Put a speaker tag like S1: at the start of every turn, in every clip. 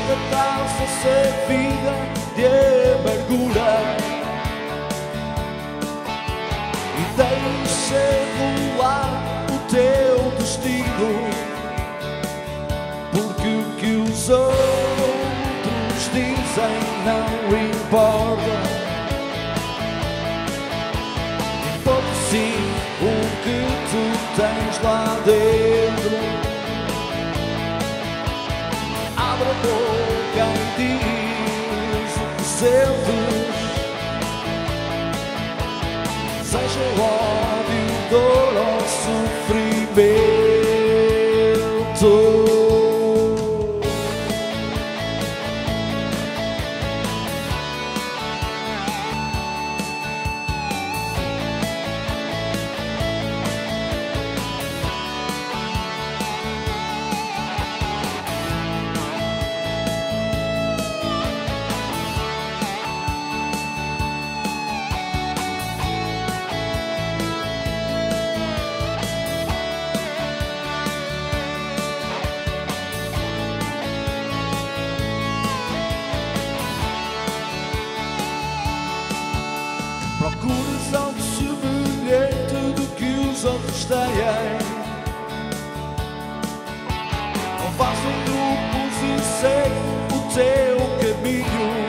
S1: Deixa-te atrás essa vida de amargura e deixa rolar o teu destino, porque o que os outros dizem não importa. Importa sim o que tu tens lá dentro. Abre a boca e diz o que sentes, seja ódio, dor ou sofrimento. Procuras algo semelhante do que os outros têm. Não façam grupos e segue o teu caminho.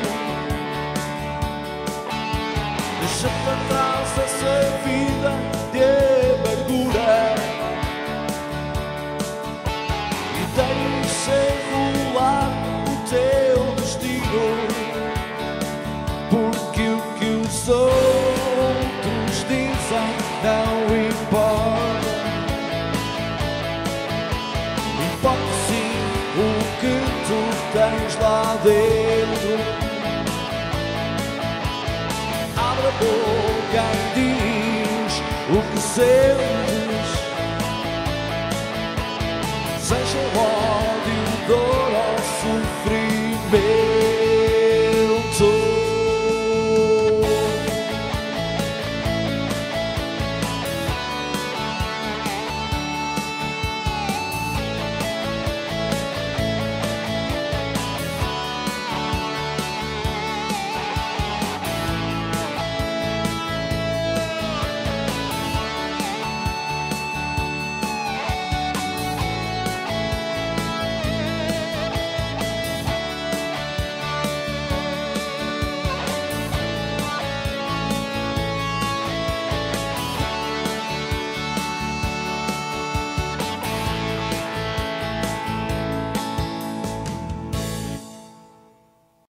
S1: Deixa para trás essa vida de amargura e deixa rolar o teu destino, porque o que os outros dizem não importa. Importa sim o que tu tens lá dentro. Abre a boca e diz o que sentes,